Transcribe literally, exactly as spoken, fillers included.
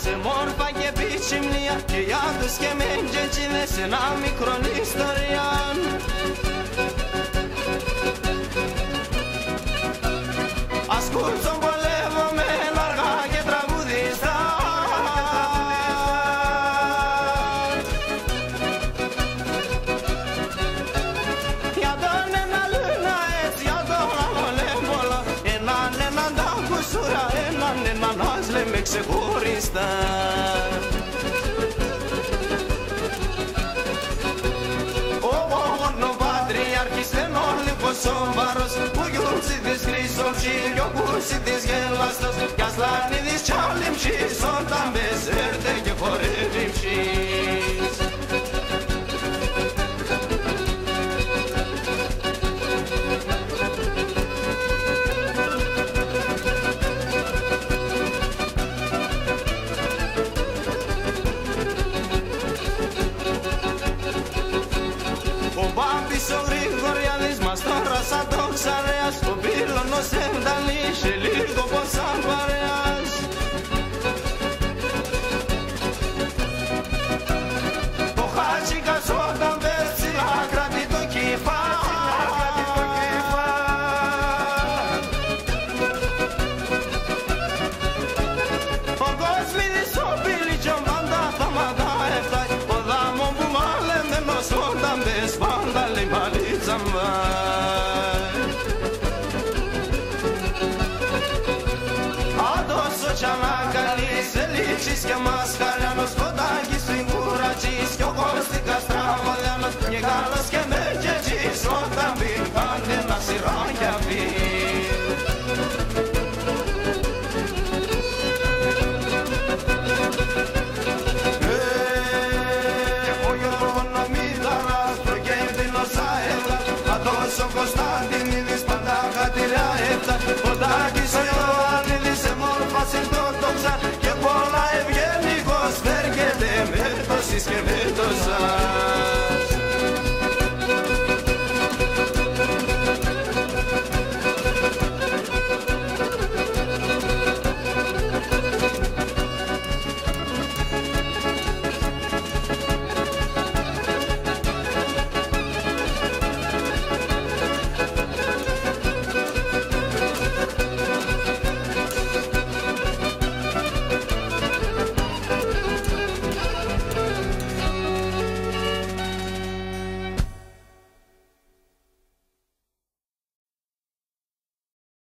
σε μόρφα και πιτσιμνία και για τους και μέντζετσιδες ένα μικρό ιστορία. Ασκούτσον πολέμω με αργά και τραγουδιστά. Για τον ένα λούνα έτσι, για τον αμολέμπολα, έναν έναν τα κουσούρα, έναν έναν ας λέμε ξεχωριστά. Ο βάρος που γιούρτσι της χρυσός και ο κούρτσι της γελαστός κι ας λάνει της τσάλιμψης όταν μπεζέρτε και χορεύιμψης. Ο Μπάμπης ο Γρηγοριάδης μας τώρα σαν το Ξαρέας, ο Πύλωνος ένταλει σε λίγο πως σαν παρέας. Ο Χάτσικας όταν πέρσιλα κρατεί το κύφα. Ο Κοσμίδης ο Πύλιτσον πάντα θα ματάεφτάει, ο Δάμον που μαλεμένος όταν πες πάντα λέει πάλι τσαμβάει. Addosso c'è una calice, lì ci schiamasca